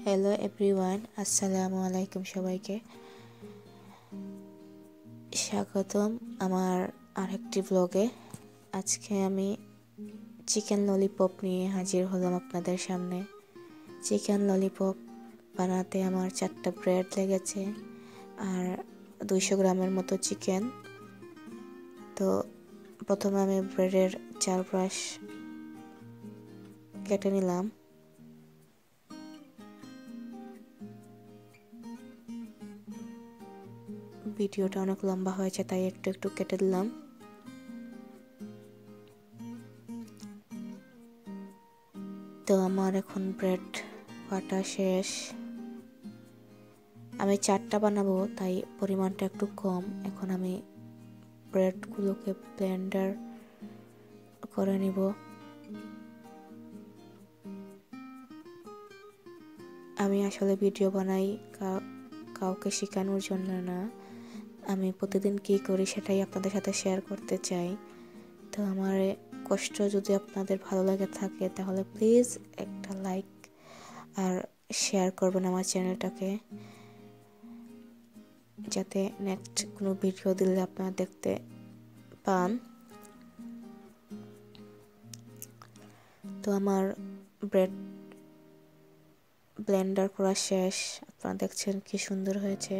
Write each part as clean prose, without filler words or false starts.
Hello everyone, আসসালামু আলাইকুম। সবাইকে স্বাগতম আমার আরেকটি ব্লগে। আজকে আমি চিকেন ললিপপ নিয়ে হাজির হলাম আপনাদের সামনে। চিকেন ললিপপ বানাতে আমার 4টা ব্রেড লেগেছে আর 200 গ্রামের মতো চিকেন। তো প্রথমে আমি ব্রেডের চারপাশ কেটে নিলাম। ভিডিওটা অনেক লম্বা হয়েছে তাই একটু একটু কেটে দিলাম। তো আমার এখন ব্রেড কাটা শেষ। আমি 4টা বানাবো তাই পরিমাণটা একটু কম। এখন আমি ব্রেডগুলোকে ব্লেন্ডার করে নিব। আমি আসলে ভিডিও বানাই কাউকে শেখানোর জন্য না, আমি প্রতিদিন কী করি সেটাই আপনাদের সাথে শেয়ার করতে চাই। তো আমার কষ্ট যদি আপনাদের ভালো লাগে থাকে তাহলে প্লিজ একটা লাইক আর শেয়ার করবেন আমার চ্যানেলটাকে, যাতে নেক্সট কোনো ভিডিও দিলে আপনারা দেখতে পান। তো আমার ব্রেড ব্লেন্ডার করা শেষ। আপনারা দেখছেন কি সুন্দর হয়েছে।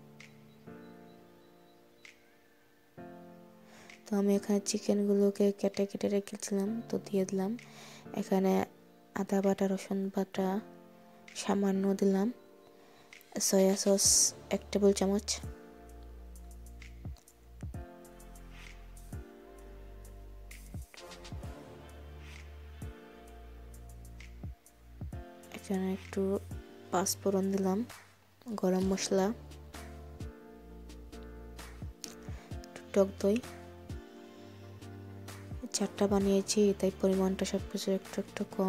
তো আমি এখানে চিকেনগুলোকে কেটে কেটে রেখেছিলাম, তো দিয়ে দিলাম। এখানে আদা বাটা, রসুন বাটা সামান্য দিলাম, সয়া সস 1 টেবিল চামচ, এখানে একটু পাঁচফোড়ন দিলাম, গরম মশলা, টক দই। 4টা বানিয়েছি তাই পরিমাণটা সব কিছু একটু একটু কম।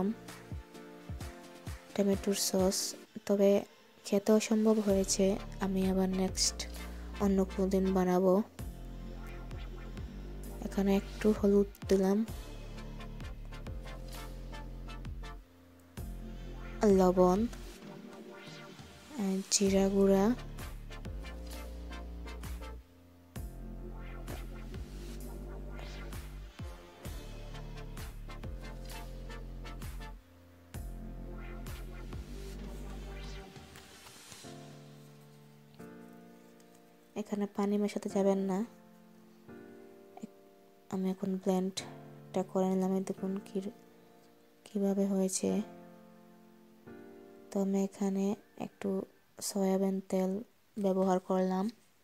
টমেটোর সস, তবে খেতে অসম্ভব হয়েছে, আমি আবার নেক্সট অন্য কোনো দিন বানাবো। এখানে একটু হলুদ দিলাম, লবণ, জিরা গুঁড়া, এখানে পানি মেশাতে যাবেন না। আমি এখন ব্লেন্ডটা করে নিলাম। দেখুন কিভাবে হয়েছে। তো আমি এখানে একটু সয়াবিন তেল ব্যবহার করলাম।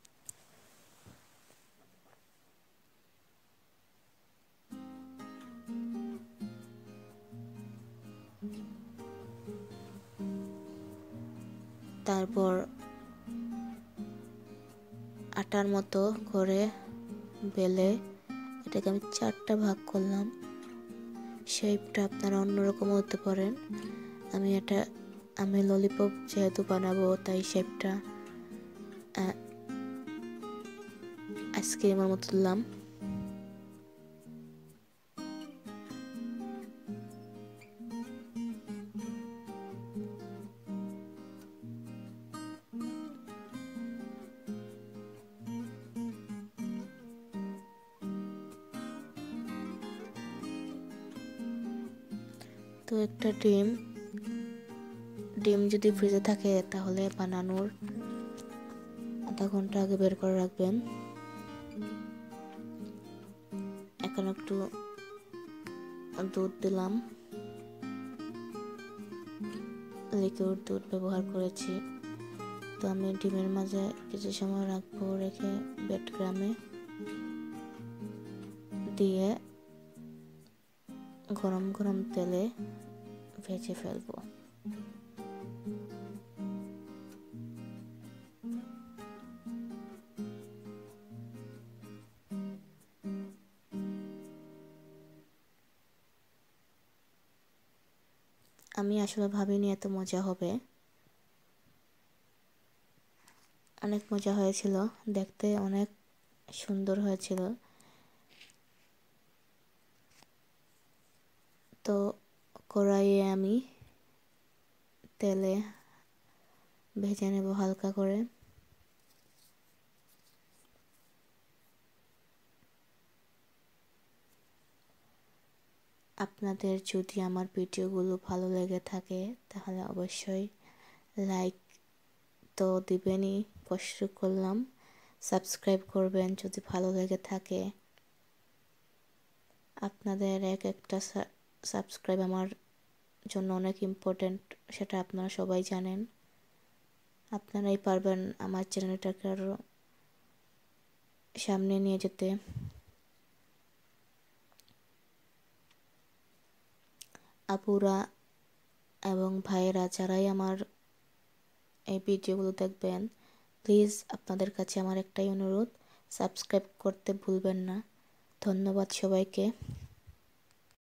তারপর আটার মতো করে বেলে এটাকে আমি 4টা ভাগ করলাম। শেপটা আপনারা অন্যরকম হতে পারেন। আমি ললিপপ যেহেতু বানাবো তাই শেপটা আইসক্রিমের মতো দিলাম। তো একটা ডিম যদি ফ্রিজে থাকে তাহলে বানানোর আধা ঘন্টা আগে বের করে রাখবেন। এখন একটু দুধ দিলাম, লিকুইড দুধ ব্যবহার করেছি। তো আমি ডিমের মাঝে কিছু সময় রাখবো, রেখে ব্রেডক্রামে দিয়ে গরম গরম তেলে ভেজে ফেলবো। আমি আসলে ভাবিনি এত মজা হবে। অনেক মজা হয়েছিল, দেখতে অনেক সুন্দর হয়েছিল। তো কড়াইয়ে আমি তেলে ভেজে নেব হালকা করে। আপনাদের যদি আমার ভিডিওগুলো ভালো লেগে থাকে তাহলে অবশ্যই লাইক তো দিবেনই, কষ্ট করলাম, সাবস্ক্রাইব করবেন যদি ভালো লেগে থাকে। আপনাদের এক একটা সাবস্ক্রাইব আমার জন্য অনেক ইম্পর্ট্যান্ট, সেটা আপনারা সবাই জানেন। আপনারাই পারবেন আমার চ্যানেলটাকে আরও সামনে নিয়ে যেতে। আপুরা এবং ভাইয়েরা যারাই আমার এই ভিডিওগুলো দেখবেন, প্লিজ আপনাদের কাছে আমার একটাই অনুরোধ, সাবস্ক্রাইব করতে ভুলবেন না। ধন্যবাদ সবাইকে।